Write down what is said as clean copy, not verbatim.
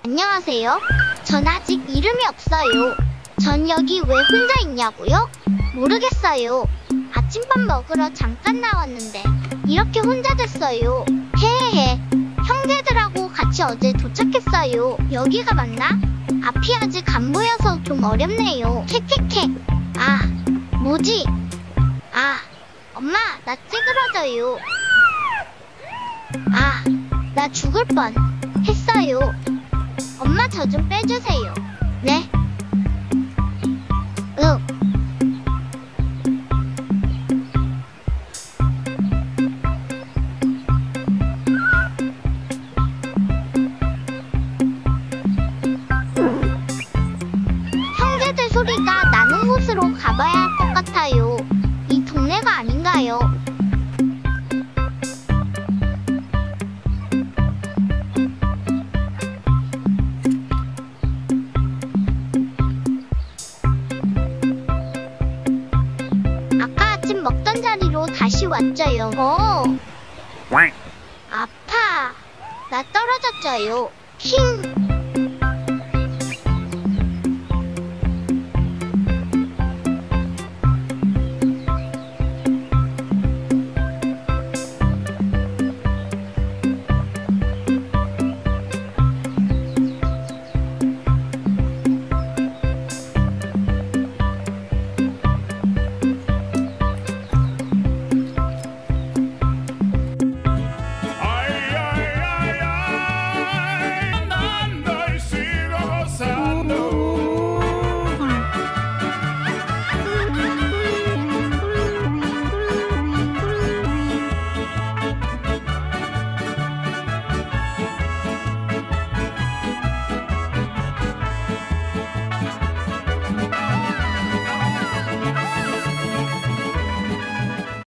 안녕하세요. 전 아직 이름이 없어요. 전 여기 왜 혼자 있냐고요? 모르겠어요. 아침밥 먹으러 잠깐 나왔는데 이렇게 혼자 됐어요. 헤헤헤. 형제들하고 같이 어제 도착했어요. 여기가 맞나? 앞이 아직 안 보여서 좀 어렵네요. 캐캐캐. 아, 뭐지? 아, 엄마, 나 찌그러져요. 아, 나 죽을 뻔 했어요. 엄마, 저 좀 빼주세요. 네? 형제들 소리가 나는 곳으로 가봐야 할 것 같아요. 이 동네가 아닌가요? 아까 아침 먹던 자리로 다시 왔죠요. 아파. 나 떨어졌죠요. 힝.